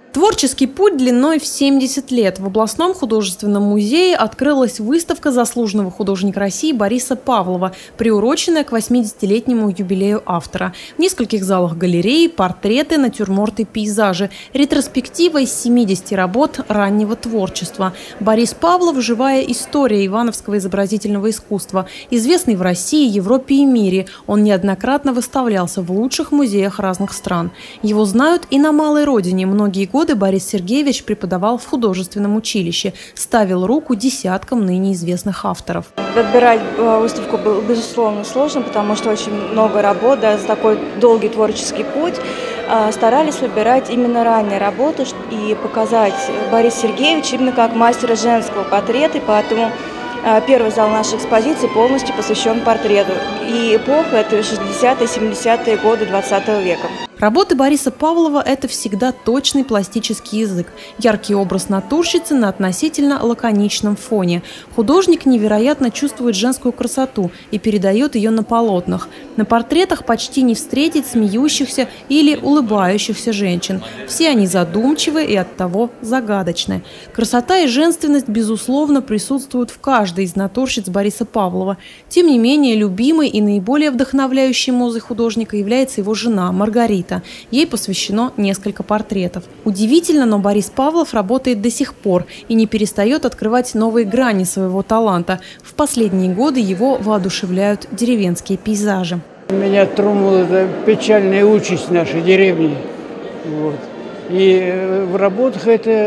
Творческий путь длиной в 70 лет. В областном художественном музее открылась выставка заслуженного художника России Бориса Павлова, приуроченная к 80-летнему юбилею автора. В нескольких залах галереи портреты, натюрморты, пейзажи. Ретроспектива из 70 работ раннего творчества. Борис Павлов – живая история ивановского изобразительного искусства. Известный в России, Европе и мире. Он неоднократно выставлялся в лучших музеях разных стран. Его знают и на малой родине. Многие годы Борис Сергеевич преподавал в художественном училище, ставил руку десяткам ныне известных авторов. Выбирать выставку было, безусловно, сложно, потому что очень много работ, за такой долгий творческий путь. Старались выбирать именно ранние работы и показать Бориса Сергеевича именно как мастера женского портрета, и поэтому первый зал нашей экспозиции полностью посвящен портрету. И эпоха – это 60-е, 70-е годы 20 века. Работы Бориса Павлова – это всегда точный пластический язык, яркий образ натурщицы на относительно лаконичном фоне. Художник невероятно чувствует женскую красоту и передает ее на полотнах. На портретах почти не встретить смеющихся или улыбающихся женщин. Все они задумчивы и оттого загадочны. Красота и женственность, безусловно, присутствуют в каждой из натурщиц Бориса Павлова. Тем не менее, любимой и наиболее вдохновляющей музой художника является его жена Маргарита. Ей посвящено несколько портретов. Удивительно, но Борис Павлов работает до сих пор и не перестает открывать новые грани своего таланта. В последние годы его воодушевляют деревенские пейзажи. Меня тронула печальная участь нашей деревни. Вот. И в работах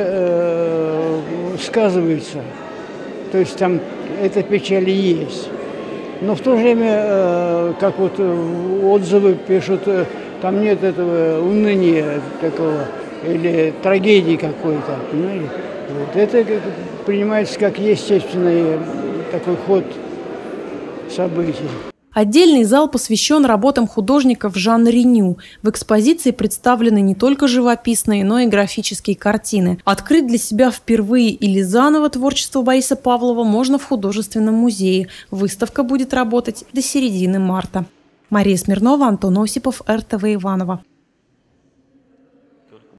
это сказывается. То есть там эта печаль есть. Но в то же время, как вот отзывы пишут, там нет этого уныния такого или трагедии какой-то. Вот. Это принимается как естественный такой ход событий. Отдельный зал посвящен работам художников жанра ню. В экспозиции представлены не только живописные, но и графические картины. Открыть для себя впервые или заново творчество Бориса Павлова можно в художественном музее. Выставка будет работать до середины марта. Мария Смирнова, Антон Осипов, РТВ Иваново.